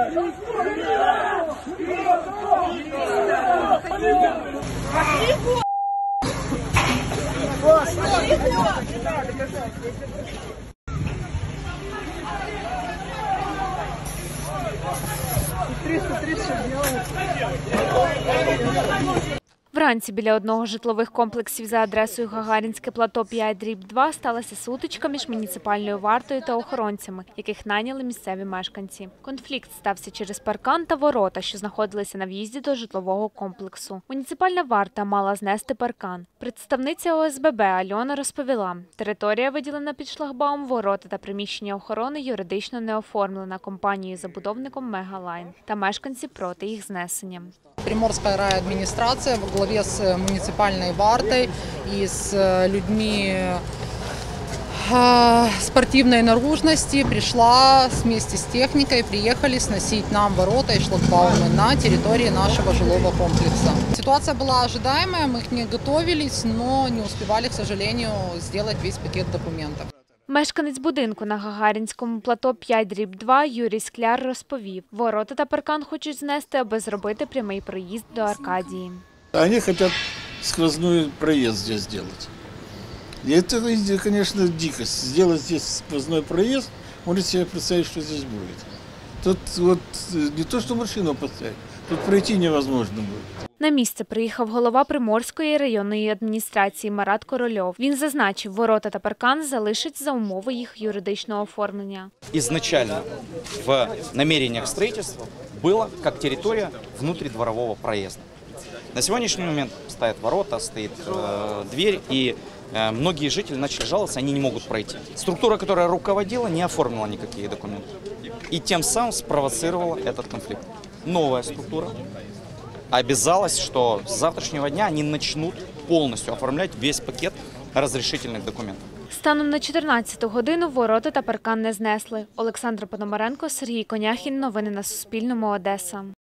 Вранці біля одного з житлових комплексів за адресою Гагарінське плато 5/2 сталася сутичка між муніципальною вартою та охоронцями, яких найняли місцеві мешканці. Конфлікт стався через паркан та ворота, що знаходилися на в'їзді до житлового комплексу. Муніципальна варта мала знести паркан. Представниця ОСББ Альона розповіла, територія, виділена під шлагбаум, ворота та приміщення охорони юридично не оформлена компанією-забудовником «Мегалайн» та мешканці проти їх знесення. Приморская райадминистрация во главе с муниципальной вартой и с людьми спортивной наружности пришла вместе с техникой, приехали сносить нам ворота и шлагбаумы на территории нашего жилого комплекса. Ситуация была ожидаемая, мы к ней готовились, но не успевали, к сожалению, сделать весь пакет документов. Мешканець будинку на Гагарінському плато 5/2 Юрій Скляр розповів, ворота та паркан хочуть знести, аби зробити прямий проїзд до Аркадії. Вони хочуть сквозной проїзд здесь сделать. И это, конечно, дикость. Сделать здесь сквозной проезд, можете себе представить, что здесь будет. Тут вот не то, что машину поставить, тут пройти невозможно будет. На місце приїхав голова Приморської районної адміністрації Марат Корольов. Він зазначив, ворота та паркан залишать за умови їх юридичного оформлення. Изначально в намерениях строительства было как территория внутридворового проезда. На сегодняшний момент стоят ворота, стоит дверь, и многие жители начали жаловаться, они не могут пройти. Структура, которая руководила, не оформила никакие документы. И тем самым спровоцировала этот конфликт. Новая структура обязалась, что с завтрашнего дня они начнут полностью оформлять весь пакет разрешительных документов. Станом на 14-ту годину ворота та паркан не знесли. Олександра Пономаренко, Сергій Коняхін. Новини на Суспільному. Одеса.